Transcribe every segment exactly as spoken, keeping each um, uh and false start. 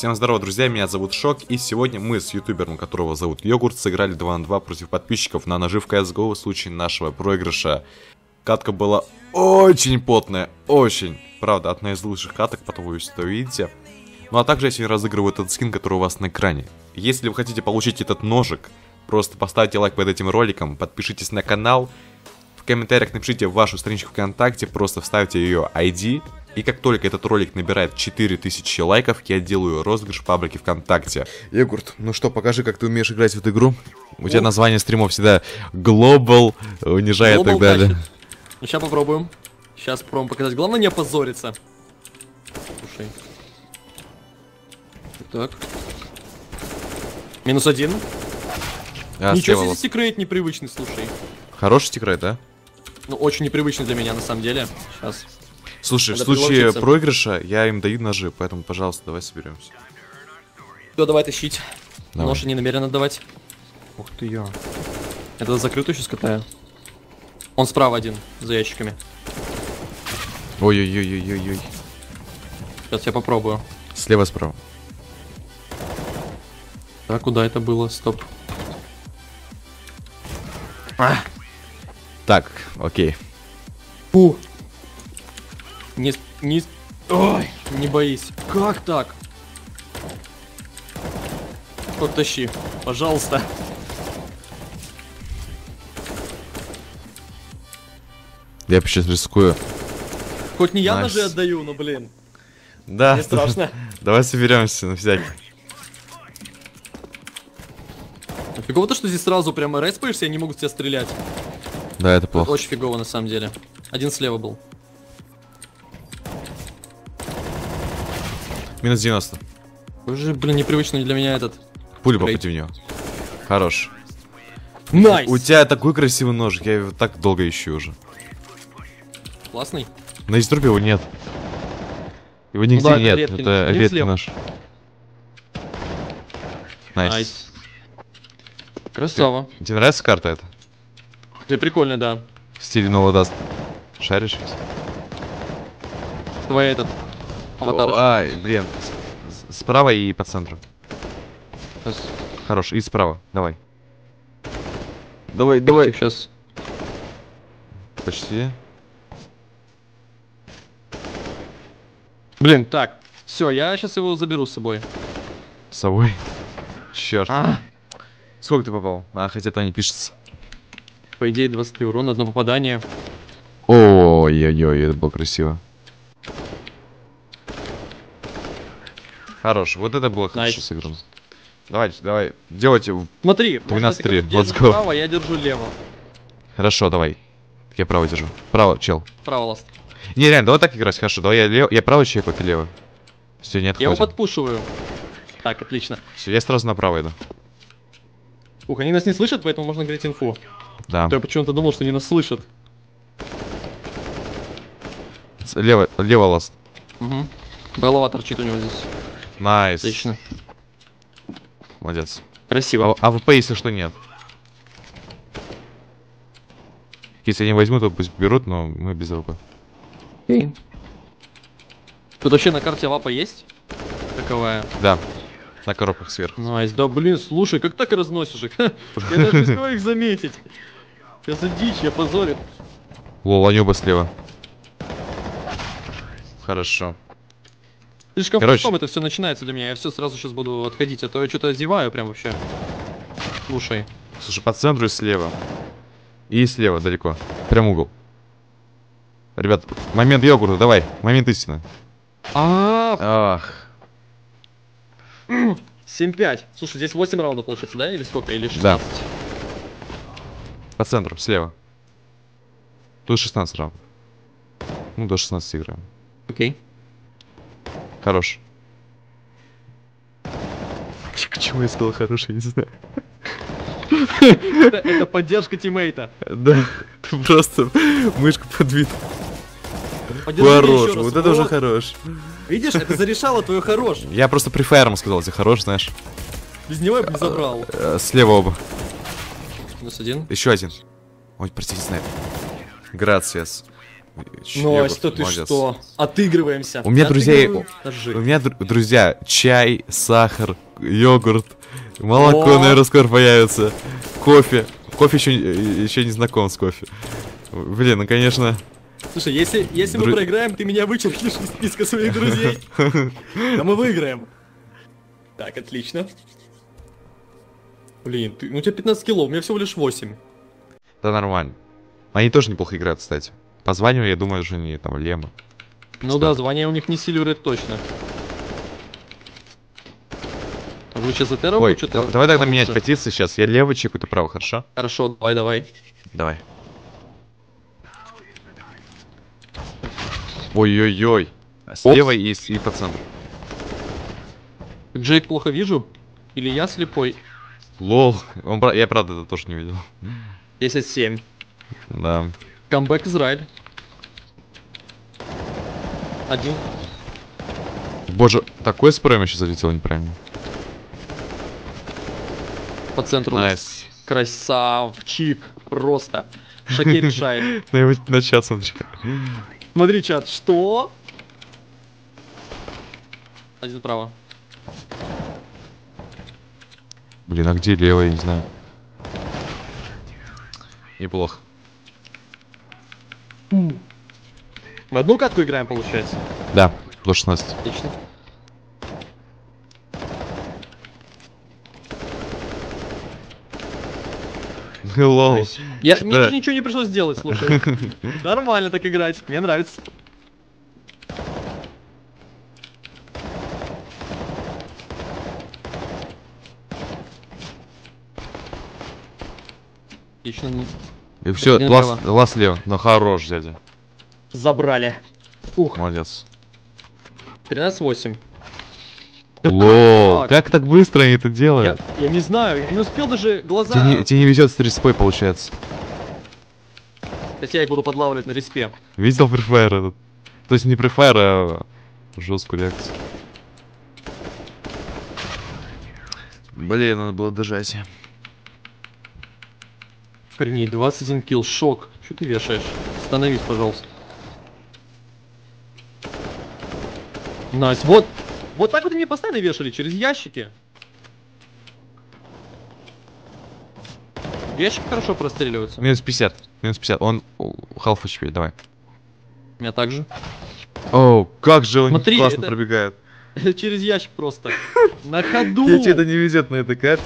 Всем здорово, друзья, меня зовут Шок, и сегодня мы с ютубером, которого зовут Йогурт, сыграли два на два против подписчиков на ножи в си эс го в случае нашего проигрыша. Катка была очень потная, очень. Правда, одна из лучших каток, потом вы все это увидите. Ну а также я сегодня разыгрываю этот скин, который у вас на экране. Если вы хотите получить этот ножик, просто поставьте лайк под этим роликом, подпишитесь на канал, в комментариях напишите вашу страничку ВКонтакте, просто вставьте ее ай ди. И как только этот ролик набирает четыре тысячи лайков, я делаю розыгрыш в паблике ВКонтакте. Йогурт, ну что, покажи, как ты умеешь играть в эту игру. У тебя название стримов всегда Global, унижает и так далее. Ну, сейчас попробуем. Сейчас попробуем показать. Главное не опозориться. Слушай. Так. Минус один. А, Ничего себе, секрет непривычный, слушай. Хороший секрет, да? Ну, очень непривычный для меня, на самом деле. Сейчас. Слушай, Надо в случае приложиться. проигрыша я им даю ножи, поэтому, пожалуйста, давай соберемся. Все, давай тащить. Давай. Нож не намерен отдавать. Ух ты я. Это закрытую сейчас катаю. Он справа один, за ящиками. Ой-ой-ой-ой-ой-ой. Сейчас я попробую. Слева, справа. Так, куда это было? Стоп. А! Так, окей. Фу. Не, не, ой, не боись. Как так? Подтащи, пожалуйста. Я сейчас рискую. Хоть не я Nice. ножи отдаю, но блин. Да. Мне страшно. Давай соберемся на всякий. Фигово то, что здесь сразу прямо респаешься, и они могут тебя стрелять. Да, это плохо. Очень фигово на самом деле. Один слева был. Минус девяносто. Уже, блин, непривычный для меня этот. Пулю Грейт. попади в него. Хорош. Найс! У тебя такой красивый ножик, я его так долго ищу уже. Классный. На изтрубе его нет. Его нигде да, это нет, редкий это нож. Один редкий слева. нож. Найс. Найс. Красава. Тебе нравится карта эта? Ты прикольно, да. В стиле No Dust. Шаришь? Твоя этот. Аватар. Ай, блин. С- Справа и по центру. Сейчас. Хорош, и справа, давай. Давай, давай. Сейчас. Почти. Блин, так. Все, я сейчас его заберу с собой. С собой. Черт. А, Сколько ты попал? А, хотя то не пишется. по идее, двадцать три урона, одно попадание. Ой-ой-ой, это было красиво. Хорош, вот это было хорошо Nice. сыграно. Давайте, давай, делайте. Смотри, двенадцать три, можно, ты let's держишь go. право, я держу лево. Хорошо, давай. Я право держу. Право, чел. Право ласт. Не, реально, давай так играть, хорошо. Давай я лев... я правый человек, а ты левый. Все, не Я его отходим. подпушиваю. Так, отлично. Все, я сразу направо иду. Ух, они нас не слышат, поэтому можно говорить инфу. Да. Я почему-то думал, что они нас слышат. С- Лево, лево ласт. Угу. Голова торчит у него здесь. Найс. Отлично. Молодец. Красиво. А АВП, если что, нет. Если они возьмут, то пусть берут, но мы без АВП. Окей. Тут вообще на карте лапа есть? Каковая? Да. На коробках сверху. Найс, да блин, слушай, как так и разносишь их? Я даже не успеваю их заметить. Я за дичь, я позорю. Лол, они оба слева. Хорошо. Слишком Короче. потом это все начинается для меня. Я все сразу сейчас буду отходить, а то я что-то зеваю прям вообще. Слушай. Слушай, по центру и слева. И слева далеко. Прям угол. Ребят, момент йогурта, давай. Момент истины. А, Ах. семь пять. Слушай, здесь восемь раундов получается, да? Или сколько? Или шестнадцать? Да. По центру, слева. Тут шестнадцать раундов. Ну, до шестнадцати играем. Окей. Хорош. К чему я сказал хороший, я не знаю. Это, это поддержка тиммейта. Да, ты просто мышку подвинул. Поддержи меня Хорош, еще раз. вот это уже хорош. Видишь, это зарешало твое хорош. Я просто префайром сказал, тебе хорош, знаешь. Без него я бы не забрал. Э, Слева оба. Минус один. Еще один. Ой, простите, снайпер. Грациас. Ну, а что ты что? Отыгрываемся. У меня, друзья, у Держи. меня, дру- друзья, чай, сахар, йогурт, молоко, О! наверное, скоро появится, кофе. Кофе еще, еще не знаком с кофе. Блин, ну, конечно... Слушай, если, если мы Дру- проиграем, ты меня вычеркнешь из списка своих друзей. Да мы выиграем. Так, отлично. Блин, ты, ну у тебя пятнадцать кило, у меня всего лишь восемь. Да нормально. Они тоже неплохо играют, кстати. По званию, я думаю, что они там Лема. Ну да, звание у них не Silver точно. Вы сейчас за Терру Ой, что-то? да- давай тогда менять позиции сейчас. Я левый чекаю, ты правый, хорошо? Хорошо, давай, давай. Давай. Ой-ой-ой. Слева и, с- и по центру. Джейк плохо вижу? Или я слепой? Лол. Он, пра- я правда это тоже не видел. десять семь. Да. Камбэк Израиль. Один. Боже, такой спрей еще залетел неправильно. По центру. Найс. Красавчик. Просто. Шаки решает. На его на чат смотри. Смотри, чат, что? Один справа. Блин, а где левый, я не знаю. Неплохо. Мы одну катку играем, получается. Да, до шестнадцати. Отлично. Лол. Я, мне Да. даже ничего не пришлось делать, слушай. Нормально так играть, мне нравится. Отлично. И все, Один лаз, право. лаз лево. Ну хорош, дядя. Забрали. Ух, Молодец. тринадцать восемь. Лол, Так. как так быстро они это Я, делают? я не знаю, я не успел даже глаза... Тебе не, тебе не везет с респой, получается. Хотя я их буду подлавливать на респе. Видел Free Fire этот? То есть не Free Fire, а жесткую реакцию. Блин, надо было дожать. Охренеть, двадцать один килл, шок. Что ты вешаешь? Остановись, пожалуйста. Найс, вот, вот так вот они постоянно вешали, через ящики. Ящик хорошо простреливаются. Минус пятьдесят. Минус пятьдесят. Он half эйч пи, давай. У меня также. О, как же он Смотри, классно это- пробегает. Через ящик просто. На ходу. Мне что-то не везет на этой карте.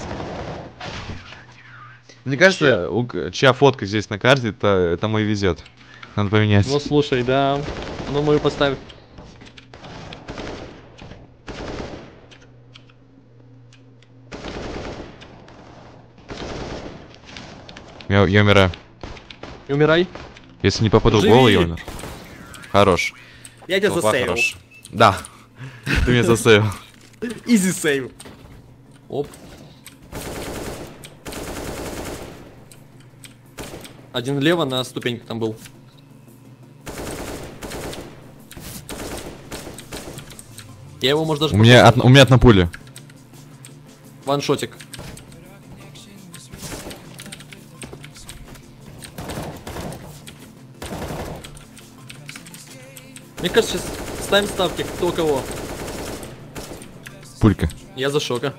Мне кажется, у к- чья фотка здесь на карте, это тому и везет. Надо поменять. Ну слушай, да. Ну мы ее поставим. Я, я умираю. И умирай. Если не попаду в Живи! голову, я умер. Хорош. Я тебя Толпа засейвил. хорош. Да. Ты меня засейвил. Изи сейв. Оп. Один лево на ступеньках там был. Я его, может, даже... У меня, од- у меня одна пуля. Ваншотик. Мне кажется, сейчас ставим ставки, кто кого. Пулька. Я за шока.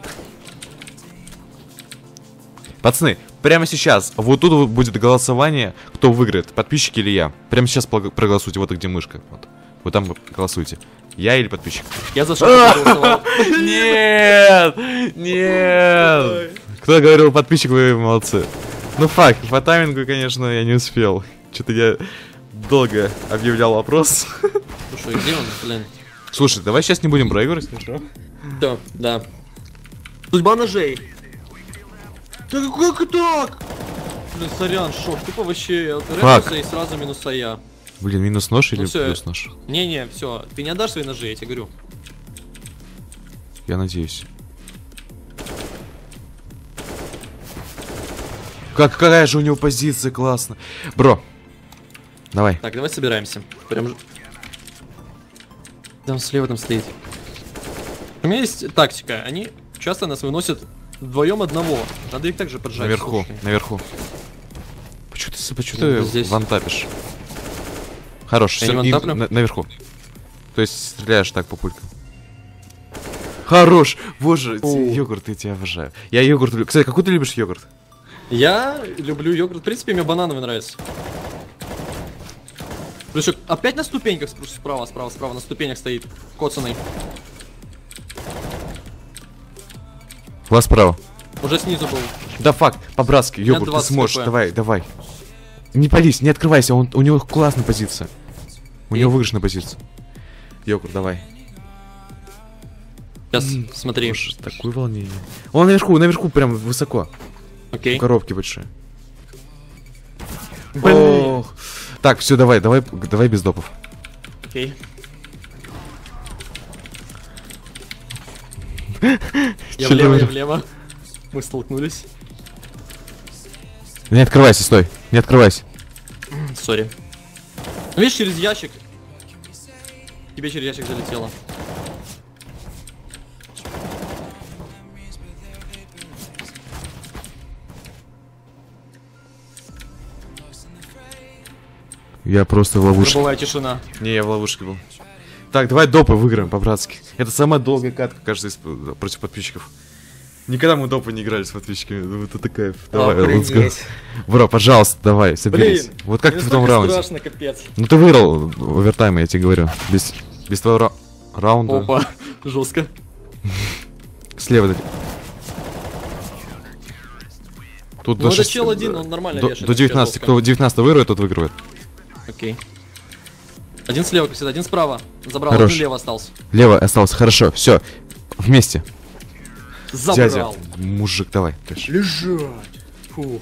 Пацаны, прямо сейчас, вот тут вот будет голосование, кто выиграет, подписчики или я. Прямо сейчас пол- проголосуйте, вот где мышка. Вот, вот там голосуйте. Я или подписчик? Я за шока проголосовал. Нет! Нет! Кто говорил подписчик, вы молодцы. Ну факт, по таймингу, конечно, я не успел. Что-то я долго объявлял вопрос. Слушай, где он, блин? Слушай, давай сейчас не будем проигрывать, хорошо? Да, да. Судьба ножей. Да как так? Блин, сорян, шок. Тупо вообще Фак. рэпнулся и сразу минуса я. Блин, минус нож или Ну всё, плюс нож? Не-не, все, ты не отдашь свои ножи, я тебе говорю. Я надеюсь. Как, какая же у него позиция классно. Бро, давай. Так, давай собираемся. Прям... ж- Там слева там стоит. У меня есть тактика. Они часто нас выносят вдвоем одного. Надо их также поджать. Наверху, слушай. наверху. Почему ты, почему Ну, ты здесь. вантапишь? Хорош, Я все, не вантаплю? на, наверху. То есть стреляешь так по пулькам. Хорош! Боже, О. йогурт, я тебя обожаю. Я йогурт люблю. Кстати, какой ты любишь йогурт? Я люблю йогурт. В принципе, мне банановый нравится. Плюс опять на ступеньках справа, справа, справа на ступенях стоит. Коцаный. Вас справа. Уже снизу был. Да факт, по-братски, йогурт, ты двадцать сможешь, хп. давай, давай. Не пались, не открывайся, он, у него классная позиция. У И? него выигрышная позиция. Йогурт, давай. Сейчас, смотри. Боже, такое волнение. Он наверху, наверху, прям высоко. Окей. В коробке большие. Блин. Ох. Так, все, давай, давай, давай без допов. Окей. Я Чё влево, ты- я влево. Мы столкнулись. Не открывайся, стой, не открывайся. Сори. Ну, видишь, через ящик. Тебе через ящик залетело. Я просто в ловушке. Гробовая тишина. Не, я в ловушке был. Так, давай допы выиграем по-братски. Это самая долгая катка, кажется, из, против подписчиков. Никогда мы допы не играли с подписчиками. Ну, это такая. Давай, let's go. Бро, пожалуйста, давай, соберись. Блин, Вот как мне ты в том столько раунде. страшно, капец. Ну ты выиграл овертайм, я тебе говорю. Без, без твоего ра- раунда. Опа, жестко. Слева. дали. Тут Ну до это шести- чел один, он нормально до, вешает. до девятнадцати. жестко. Кто девятнадцать выиграет, тот выигрывает. Окей. Один слева, как всегда, один справа. Забрал, Хорош. один лево остался. Лево остался, хорошо, все. Вместе. Забрал. Дядя, мужик, давай. дальше. Лежать. Фух.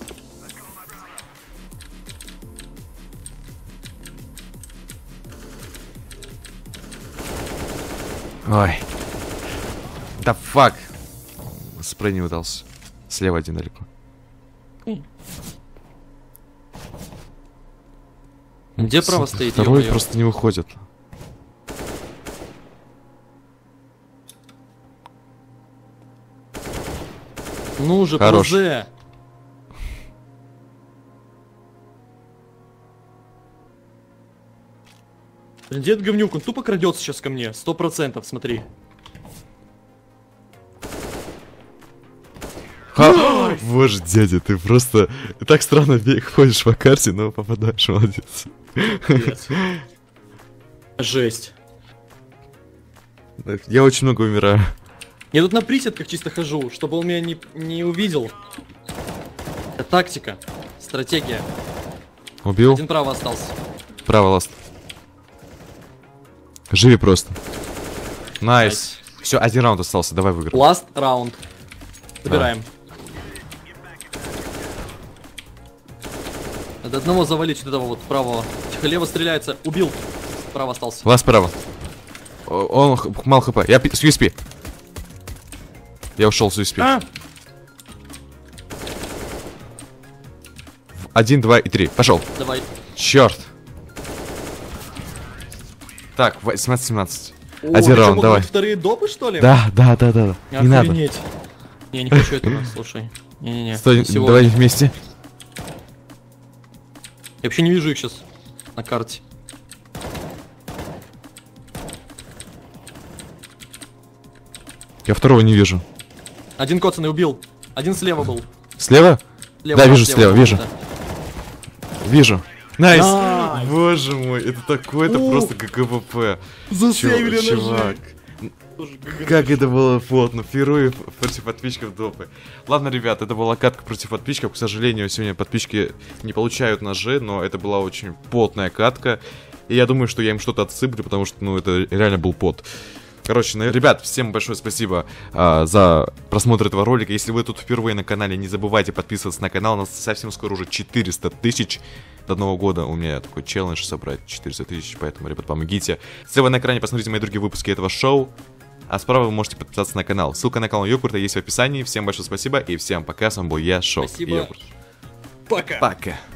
Ой. Да фак. Спрей не удался. Слева один далеко. Где право стоит? Второй ё-моё? просто не выходит. Ну же, Хорош. ПЗ. Блин, где этот говнюк? Он тупо крадется сейчас ко мне. Сто процентов, смотри. Ха! Боже, дядя, ты просто так странно бег ходишь по карте, но попадаешь, молодец. Пиздец. Жесть. Я очень много умираю. Я тут на присядках чисто хожу, чтобы он меня не, не увидел. Это тактика. Стратегия. Убил? Один право остался. Право, ласт. Живи просто. Найс. Найс. Все, один раунд остался, давай выиграем. Last раунд. Забираем. Надо одного завалить вот этого вот правого. Тихо, лево стреляется. Убил. Право остался. Ласт право. О, Он х- мало хп. Я пи- с ю эс пи. Я ушел с ю эс пи. А! Один, два и три. Пошел. Давай. Черт. Так, семнадцать семнадцать. О, Один это раунд, могут давай. быть вторые допы, что ли? Да, да, да, да. да. Не надо. Охренеть. Не, не хочу этого, слушай. Не-не-не. Стой, не сегодня. давай вместе. Я вообще не вижу их сейчас на карте. Я второго не вижу. Один коцаный убил. Один слева был. Слева? Слева, Да, да, вижу слева, был, вижу. да. Вижу. Найс. Найс. Боже мой, это такой-то Ух. просто ГГВП. Засейвили Чё- ножи. чувак. Тоже ГГ. Как это было плотно. Впервые против подписчиков допы. Ладно, ребят, это была катка против подписчиков. К сожалению, сегодня подписчики не получают ножи, но это была очень потная катка. И я думаю, что я им что-то отсыплю, потому что, ну, это реально был пот. Короче, на- ребят, всем большое спасибо а, за просмотр этого ролика. Если вы тут впервые на канале, не забывайте подписываться на канал. У нас совсем скоро уже четыреста тысяч. До Нового года у меня такой челлендж собрать четыреста тысяч, поэтому, ребят, помогите. Слева на экране посмотрите мои другие выпуски этого шоу. А справа вы можете подписаться на канал. Ссылка на канал Йогурта есть в описании. Всем большое спасибо и всем пока. С вами был я, Шок. Спасибо. Йогурт. Пока. Пока.